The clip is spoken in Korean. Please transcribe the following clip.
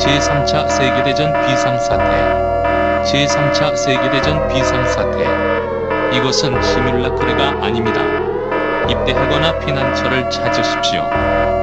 제3차 세계대전 비상사태. 제3차 세계대전 비상사태. 이것은 시뮬라크르가 아닙니다. 입대하거나 피난처를 찾으십시오.